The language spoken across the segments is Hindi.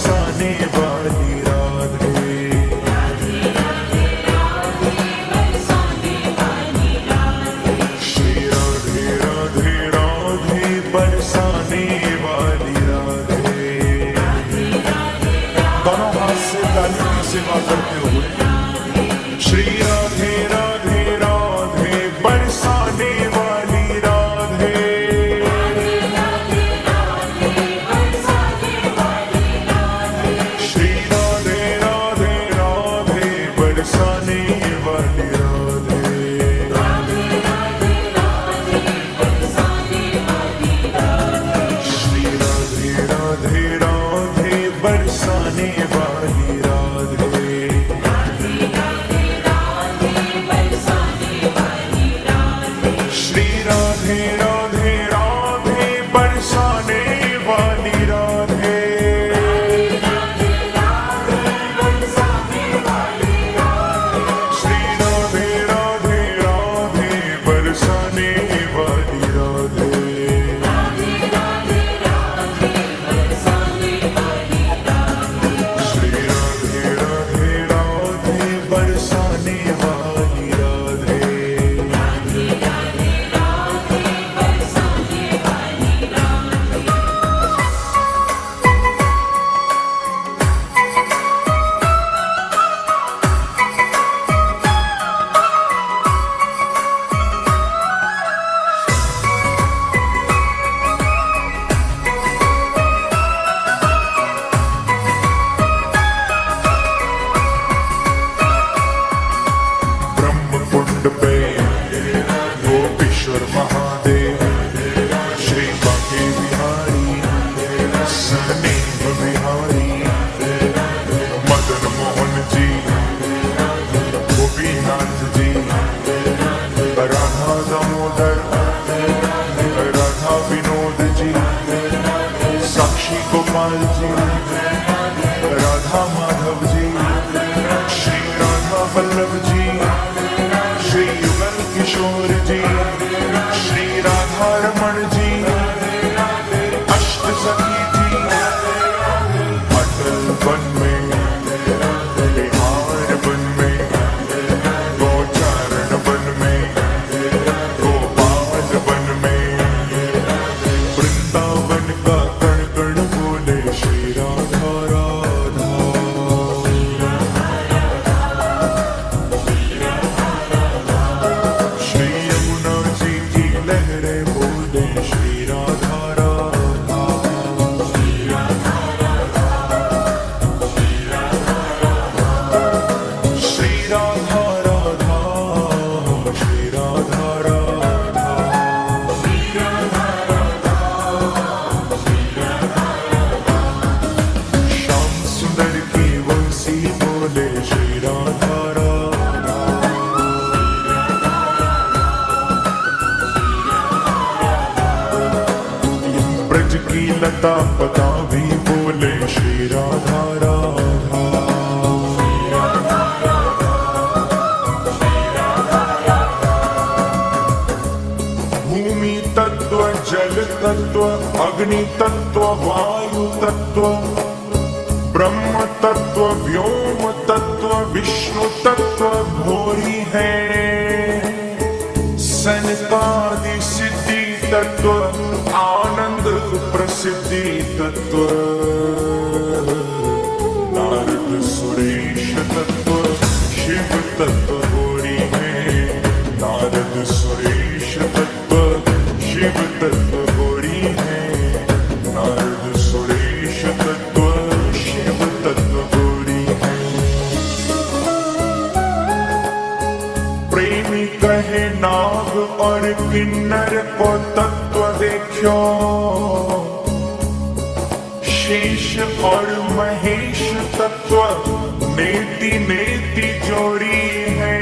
बरसाने वाली राधे। श्री राधे राधे राधे बरसाने वाली राधे। दोनों हाथ से ताली की सेवा करते हुए श्री राधे राधे राधे बरसाने वाली राधे। श्री राधे राधे राधे बरसाने वाली राधे। श्री राधे राधे राधे बरसाने वाली राधे। श्री राधे राधे राधे बरसाने वाली राधे। श्री राधे राधे राधे बरसाने वाली राधे। श्री राधे राधे राधे बरसाने वाली राधे। ब्रह्मकुंड पे गोपीश्वर महादेव श्री बांके बिहारी सनेह बिहारी मदन मोहन जी गोपीनाथ जी राधा दामोदर राधा विनोद जी साक्षी गोपाल जी राधा माधव जी श्री राधा वल्लभ जी श्री युगल किशोर जी श्री राधा रमण जी अष्ट सखी जी अटल वन में बिहार वन में गौचारण वन में गोपाल वन में वृंदावन का कण कण बोले श्री राधा राधा। श्री यमुना जी की लहरें बोले श्री राधा राधा। श्री राधा राधा श्री राधा राधा। श्याम सुंदर की वंशी बोले श्री राधा राधा। ब्रज की लता पता भी बोले श्री राधा राधा। भूमि तत्व जल तत्व अग्नि तत्व वायु तत्व ब्रह्म तत्व व्योम तत्व विष्णु तत्व भोरी है। सनकादि सिद्धि तत्व आनंद प्रसिद्धि तत्व नारद सुरेश तत्व शिव तत्व भोरी है। नारद सुरेश तत्व शिव तत्व भोरी है। नारद सुरेश तत्व शिव तत्व भोरी है। प्रेमी कहे नाग और किन्नर को तत्व देखो। शेष और महेश तत्व नेति नेति जोड़ी है।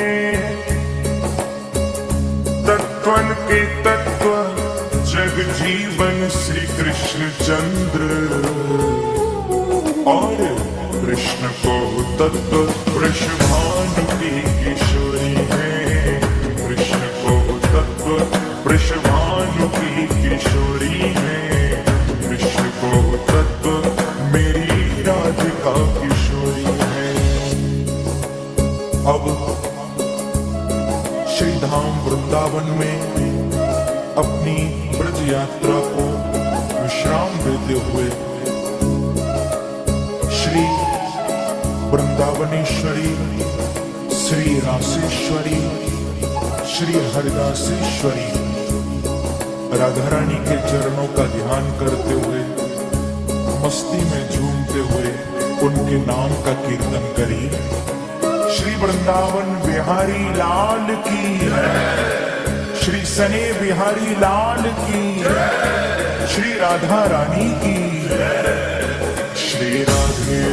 तत्वन के तत्व जग जीवन श्री कृष्ण चंद्र और कृष्ण को तत्व वृषभानु की किशोरी है। कृष्ण को तत्व वृषभानु की किशोरी है। कृष्ण को तत्व मेरी अब श्री धाम वृंदावन में अपनी ब्रज यात्रा को विश्राम देते हुए श्री वृंदावनेश्वरी, श्री रासेश्वरी, श्री हरिदासेश्वरी राधा रानी के चरणों का ध्यान करते हुए, मस्ती में झूमते हुए उनके नाम का कीर्तन करिए। श्री वृंदावन बिहारी लाल की, श्री सने बिहारी लाल की, श्री राधा रानी की, श्री राधे